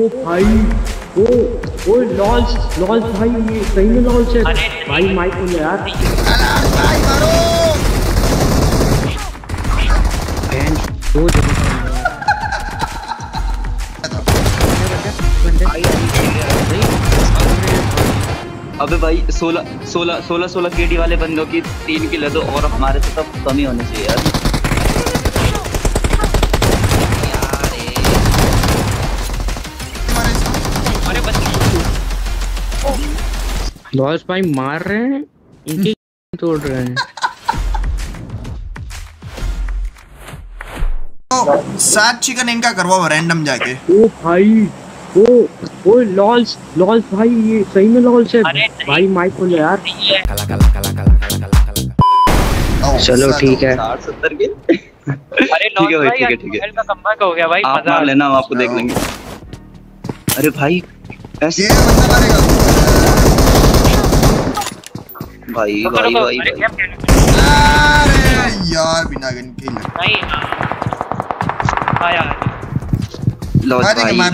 भाई ओ लॉल्स भाई, ये सही में लॉल्स है भाई। माइक खोल यार भाई मारो अबे भाई 16 केडी वाले बंदों की 3 किल दो और हमारे से सब कम ही होने चाहिए यार। लॉल्स भाई मार रहे हैं, इनके तोड़ रहे हैं। तो 7 चिकन इनका करवाओ रैंडम जाके। ओ भाई ओ लॉल्स भाई, ये सही में लॉल्स है भाई। माइक खोल यार। चलो ठीक है। 60-70 के। अरे ठीक है भाई, ठीक है का कमबैक हो गया भाई। आप मार लेना, हम आपको देख लेंगे। अरे भाई ऐसे ये बंदा मारेगा भाई। अरे यार बिना गन के नहीं यार लॉज भाई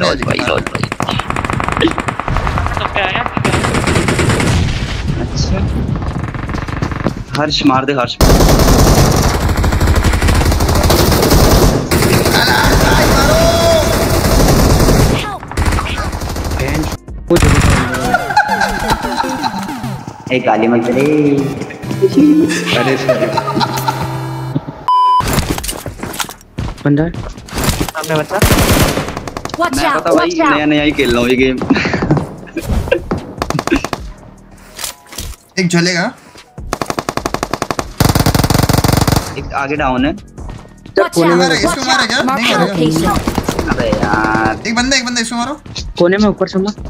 तो क्या है। अच्छा हर्ष मार दे, हर्ष एक गाली मत चले। अरे बंदा सामने बच्चा। मैं पता भाई नया ही खेल रहा हूँ ये गेम। एक चलेगा, एक आगे डाउन है। कोने में इसको मारा क्या? नहीं मारेगा। अबे यार एक बंदा इसको मारो। कोने में ऊपर से मार।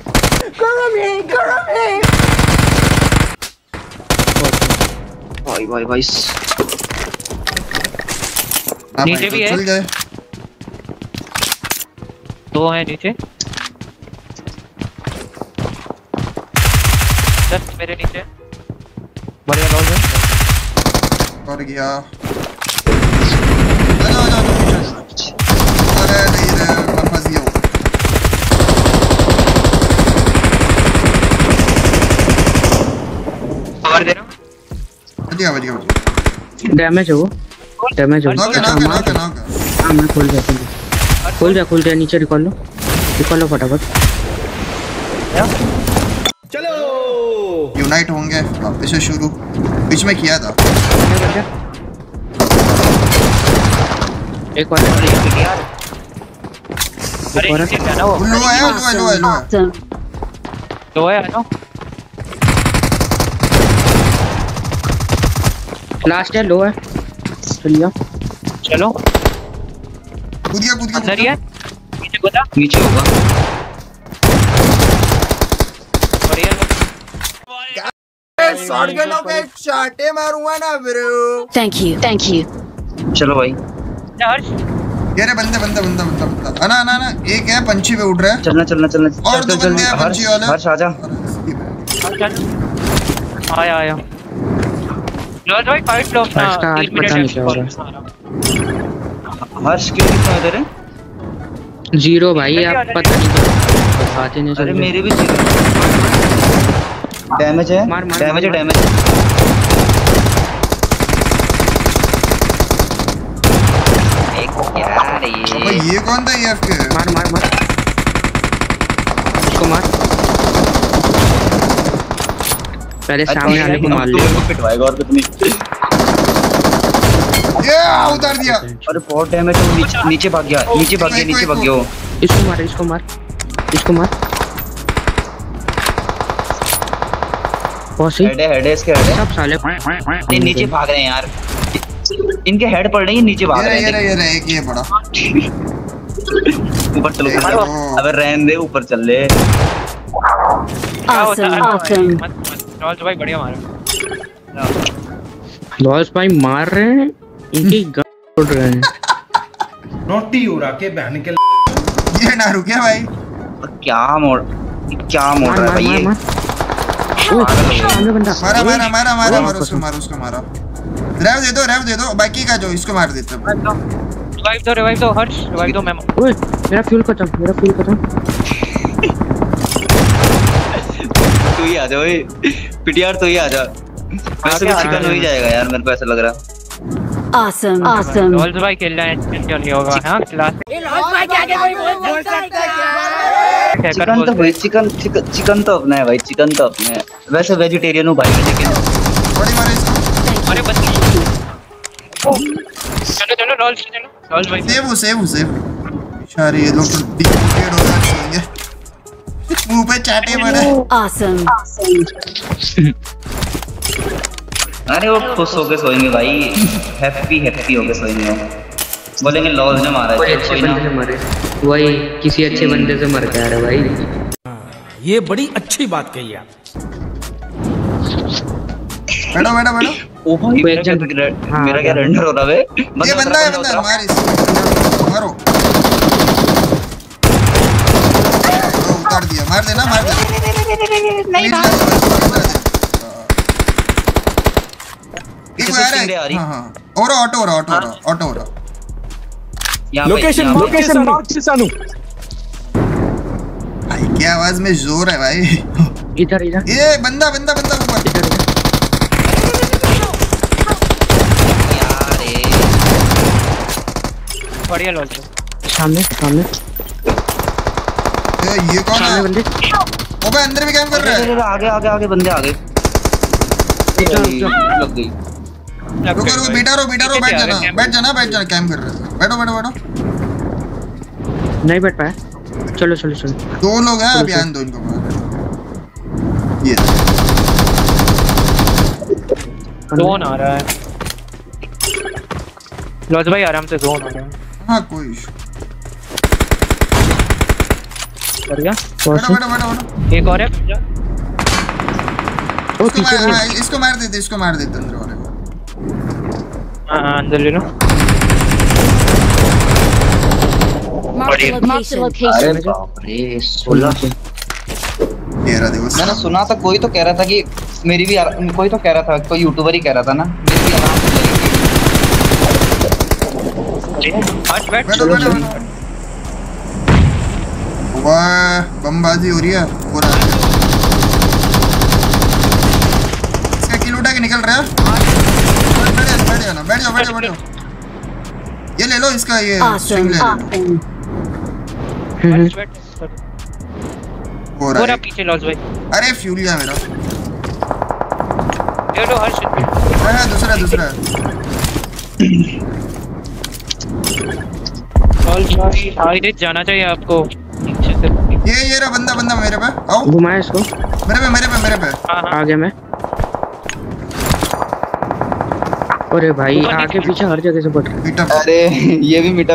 भाई नीचे भी है। चल गए। 2 है नीचे, जस्ट मेरे नीचे। बढ़िया लॉज है। और गया। अरे नहीं रे, मैं फंस गया हूँ। और दे रहा हूँ। बढ़िया। डैमेज है वो, डैमेज है। नॉक। हां मैं खोल जा नीचे। रिकॉल लो फटाफट। चलो यूनाइट होंगे वापस से शुरू। बीच में किया था एक और। अरे नीचे क्या ना वो लो तो है ना। लास्ट है, लो है। चलो कूद गया। अंदर ही है। नीचे कूदा। नीचे होगा। बढ़िया। शॉटगन के चाटे मारूंगा ना ब्रो। Thank you. चलो भाई हर्ष ये रे बंदा। ना एक है पंछी पे उड़ रहा है। चलना और दो बंदे हैं पंछी वाले। हर्ष आजा। आया लॉज भाई फाइट लो अपना। 3 मिनट पता नहीं क्या हो रहा है। हर्ष क्यों कितना इधर है? 0 भाई, आप पता नहीं आते नहीं। अरे मेरे भी डैमेज है। डैमेज यार ये कौन था? ये FK मार इसको मार। पहले सामने वाले को मार ले। पिटवाएगा और कितनी। ये उतार दिया। अरे बहुत डैमेज है। नीचे भाग गया वो। इसको मार। हेड है इसके। हेड है सब साले। नहीं नीचे भाग रहे हैं यार, इनके हेड पड़ रही है। नीचे भाग रहे हैं। ये रहे ये बड़ा। ऊपर चलो। अबे रहने दे, ऊपर चल ले। Awesome. लॉज भाई बढ़िया मारा। लॉस भाई मार रहे हैं, इनकी गन तोड़ रहे हैं। नोटी उड़ा के बहन के। ये ना रुके भाई। क्या मोड़ रहा है भाई ये। मारा उसको मारा। रेव दे दो बाकी का जो इसको मार देते हैं। रिवाइव दो हर्ष, रिवाइव दो मेमो। ओए मेरा फ्यूल खत्म। तू ही आ जा ओए, पिटियार तू ही आ जा। वैसे भी चिकन हो ही जाएगा यार, मेरे को ऐसा लग रहा। Awesome. लॉल्स भाई खेल रहा है, क्यों नहीं होगा? हां क्लास चिकन तो भाई चिकन तो अपना है भाई, चिकन तो अपना है। वैसे वेजिटेरियन हूँ भाई, लेकिन बड़ी मारे इसको। अरे बस चलो लॉल्स भाई सेव शायद ये लोग डेड हो जाएंगे। मुंह पे चाटे पड़े। Awesome. अरे वो खुश होके सोएंगे भाई, हैप्पी होके सोएंगे। बोलेंगे लॉल ने मारा है, कोई ना वही किसी अच्छे बंदे से मर गया। अरे भाई ये बड़ी अच्छी बात कही आप। बैठो ओ भाई मेरा क्या रेंडर हो रहा है? ये बंदा है मार इसको, मारो। उतार दिया, मार देना नहीं एक आ रहा है। हां और ऑटो हो रहा। लोकेशन नॉर्थ से सानू। भाई क्या आवाज में जोर है भाई। इधर ये बंदा ऊपर। बढ़िया लॉल्स सामने ये कौन है? बंदे। ओबे अंदर भी कैंप कर रहा है। आगे बंदे आ गए। लग गई। रुको बेटा रो बैठ जाना कैंप कर रहा है। बैठो नहीं बैठ पाया। चलो दो लोग हैं, अभी आने दो इनको। ये जोन आ रहा है लॉल्स भाई, आराम से जोन आ रहा है। हां कोई बढ़िया। बैठो। एक और है इसको मार देते अंदर वाले को। हां अंदर ले लो। Mark the location. अरे बाप रे 16। ये रहा देखो। मैंने सुना था, कोई तो कह रहा था कि मेरी भी कोई तो कह रहा था, कोई यूट्यूबर ही कह रहा था ना, मेरी भी आराम से लगेगी। बैठो। वाह बमबाजी हो रही है पूरा। इसका किल उठा के निकल रहा है। बैठ जाओ। ये ले लो इसका, ये स्ट्रिंग ले लो। हो रहा है पीछे लॉल्स भाई। अरे फ्यूल गया मेरा। ये लो हर्ष। दूसरा लॉल्स भाई आगे जाना चाहिए आपको पीछे से। ये रहा बंदा मेरे पे। आओ घुमाया इसको। मेरे पे। आ गया मैं। अरे भाई आगे पीछे हर जगह से पट गया। मीटअप। अरे ये भी मीटअप।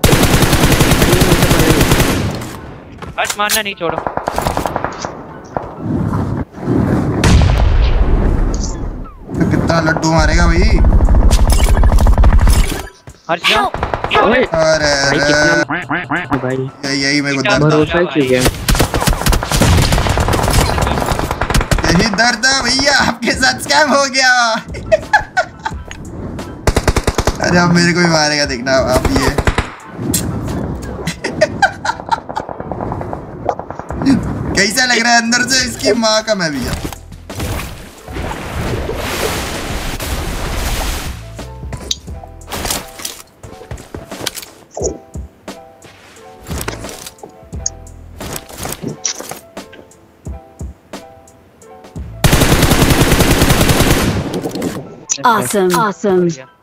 हर्ष मारना नहीं छोड़ो। कितना लड्डू मारेगा भाई। हर्ष जाओ। ओए अरे भाई कितना भाई यही मेरे को भरोसा ही क्यों गया। यही दर्द है भैया, आपके साथ स्कैम हो गया। अरे अब मेरे को भी मारेगा, देखना आप ये। कैसा लग रहा है अंदर से इसकी माँ का मैं भैया। Awesome.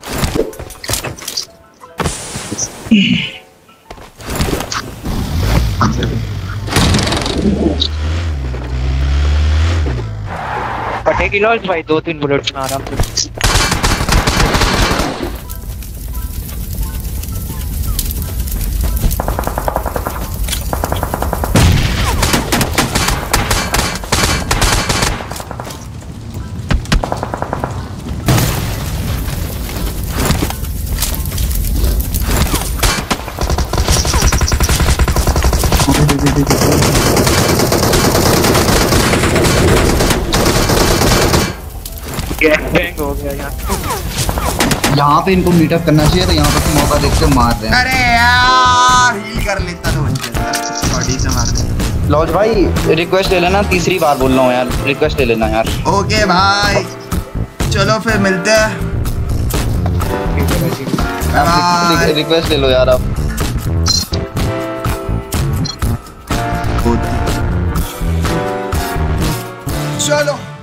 पटेगी लॉल्स भाई 2-3 बुलेट्स में आराम से। गैंग हो गया यार। यहाँ पे इनको मीटअप करना चाहिए, तो यहाँ पे मौका देखते मार रहे हैं। अरे यार हील कर लेता तो बन जाता, बॉडी से मार दे। लॉज भाई रिक्वेस्ट ले लेना, तीसरी बार बोल रहा हूँ यार, रिक्वेस्ट ले लेना यार। ओके भाई चलो फिर मिलते हैं। रिक्वेस्ट ले लो यार आप। चलो